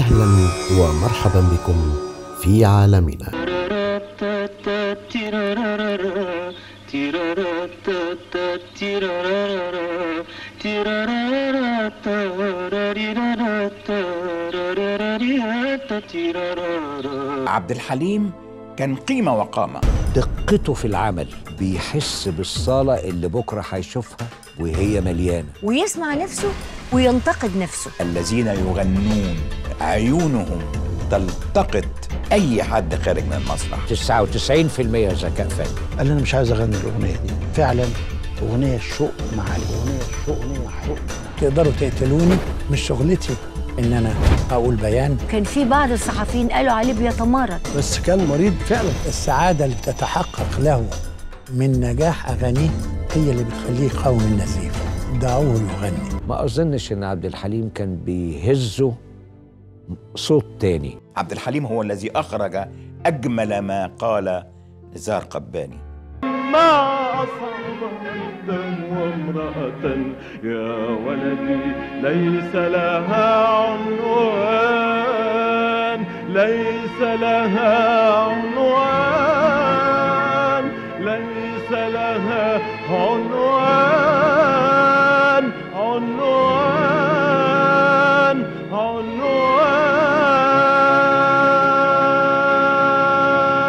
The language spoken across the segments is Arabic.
أهلا ومرحبا بكم في عالمنا. عبد الحليم كان قيمة وقامة. دقته في العمل، بيحس بالصالة اللي بكرة هيشوفها وهي مليانة، ويسمع نفسه وينتقد نفسه. الذين يغنون عيونهم تلتقط أي حد خارج من المسرح. 99% ذكاء فني. قال لي أنا مش عايز أغني الأغنية دي. فعلا أغنية شوق مع الأغنية شوق. تقدروا تقتلوني، مش شغلتي إن أنا أقول بيان. كان في بعض الصحفيين قالوا عليه بيتمرد، بس كان مريض فعلا. السعادة اللي بتتحقق له من نجاح أغانيه هي اللي بتخليه قوي النزيف. دعوه يغني. ما أظنش إن عبد الحليم كان بيهزه صوت تاني. عبد الحليم هو الذي أخرج أجمل ما قال نزار قباني. ما أصعب جدا وامرأة يا ولدي ليس لها عنوان، ليس لها عنوان، ليس لها عنوان، عنوان،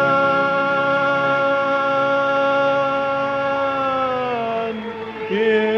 عنوان.